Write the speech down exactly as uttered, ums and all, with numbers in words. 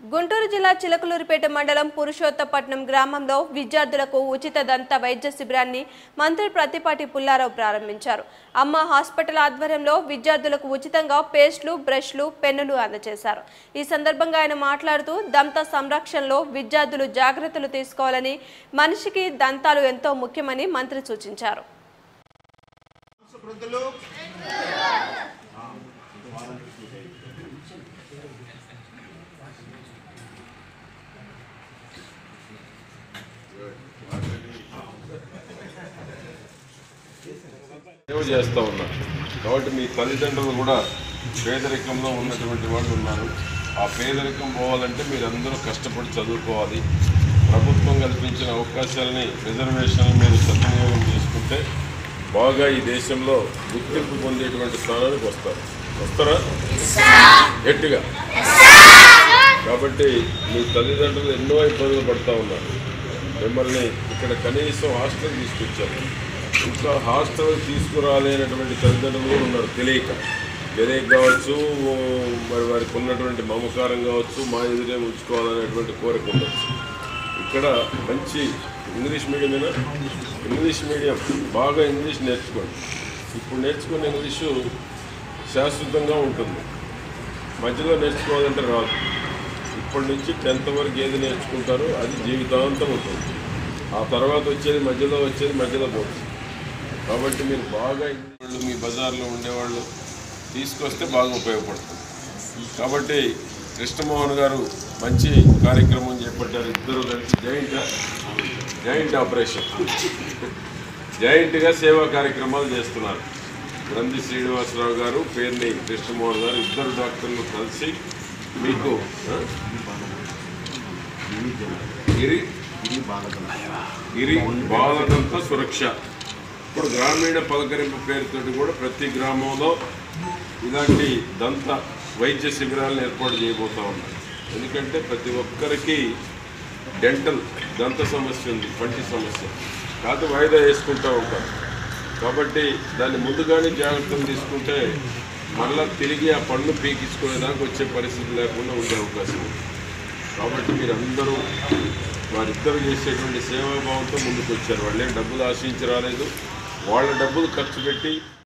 గుంటూరు జిల్లా చిలకలూరిపేట మండలం పురుషోత్తపట్నం గ్రామంలో విద్యార్థులకు ఉచిత దంత వైద్య శిబిరాన్ని మంత్రి ప్రతిపాటి పుల్లారావు ప్రారంభించారు. అమ్మ హాస్పిటల్ ఆధ్వర్యంలో విద్యార్థులకు ఉచితంగా పేస్టులు, బ్రష్లు, పెన్నులు అందజేశారు. ఈ సందర్భంగా ఆయన మాట్లాడుతూ దంత సంరక్షణలో విద్యార్థులు జాగ్రత్తలు తీసుకోవాలని, మనిషికి దంతాలు ఎంతో ముఖ్యమని మంత్రి సూచించారు. సేవ చేస్తూ ఉన్నారు కాబట్టి మీ తల్లిదండ్రులు కూడా పేదరికంలో ఉన్నటువంటి వాళ్ళు ఉన్నారు. ఆ పేదరికం పోవాలంటే మీరందరూ కష్టపడి చదువుకోవాలి. ప్రభుత్వం కల్పించిన అవకాశాలని, రిజర్వేషన్లు మీరు సద్వినియోగం చేసుకుంటే బాగా ఈ దేశంలో గుర్తింపు పొందేటువంటి స్థానానికి వస్తారు. వస్తారా గట్టిగా? కాబట్టి మీ తల్లిదండ్రులు ఎన్నో ఇబ్బందులు పడుతూ ఉన్నారు. మిమ్మల్ని ఇక్కడ కనీసం హాస్టల్ తీసుకొచ్చారు. ఇంకా హాస్టల్ తీసుకురాలేనటువంటి తల్లిదండ్రులు కూడా ఉన్నారు. తెలియక తెలియక కావచ్చు, మరి వారికి ఉన్నటువంటి మమకారం కావచ్చు, మా ఎదురే ఉంచుకోవాలనేటువంటి కోరిక ఉండొచ్చు. ఇక్కడ మంచి ఇంగ్లీష్ మీడియమేనా? ఇంగ్లీష్ మీడియం బాగా ఇంగ్లీష్ నేర్చుకోండి. ఇప్పుడు నేర్చుకున్న ఇంగ్లీషు శాశ్వతంగా ఉంటుంది. మధ్యలో నేర్చుకోవాలంటే రాదు. ఇప్పటి నుంచి టెన్త్ వరకు ఏది నేర్చుకుంటారో అది జీవితాంతం ఉంటుంది. ఆ తర్వాత వచ్చేది మధ్యలో వచ్చేది మధ్యలో పోతుంది. కాబట్టి మీరు బాగా ఇంగ్లీష్ మీ బజార్లో ఉండేవాళ్ళు తీసుకొస్తే బాగా ఉపయోగపడుతుంది. కాబట్టి కృష్ణమోహన్ గారు మంచి కార్యక్రమం చేపట్టారు. ఇద్దరు కలిసి జాయింట్ జాయింట్ ఆపరేషన్ జాయింట్గా సేవా కార్యక్రమాలు చేస్తున్నారు. గ్రంథి శ్రీనివాసరావు గారు, పేర్ని కృష్ణమోహన్ గారు, ఇద్దరు డాక్టర్లు కలిసి మీకు గిరి గిరి బాలదంత సురక్ష ఇప్పుడు గ్రామీణ పలకరింపు పేరుతో కూడా ప్రతి గ్రామంలో ఇలాంటి దంత వైద్య శిబిరాలను ఏర్పాటు చేయబోతూ ఉన్నారు. ఎందుకంటే ప్రతి ఒక్కరికి డెంటల్ దంత సమస్య ఉంది, పంటి సమస్య కాదు, వాయిదా వేసుకుంటూ ఉంటారు. కాబట్టి దాన్ని ముందుగానే జాగ్రత్తలు తీసుకుంటే మళ్ళా తిరిగి ఆ పళ్ళు పీకించుకునేదాకా వచ్చే పరిస్థితి లేకుండా ఉండే అవకాశం ఉంది. కాబట్టి మీరు అందరూ వారిద్దరు చేసేటువంటి సేవాభావంతో ముందుకు వచ్చారు. వాళ్ళేం డబ్బులు ఆశించి రాలేదు. వాళ్ళ డబ్బులు ఖర్చు పెట్టి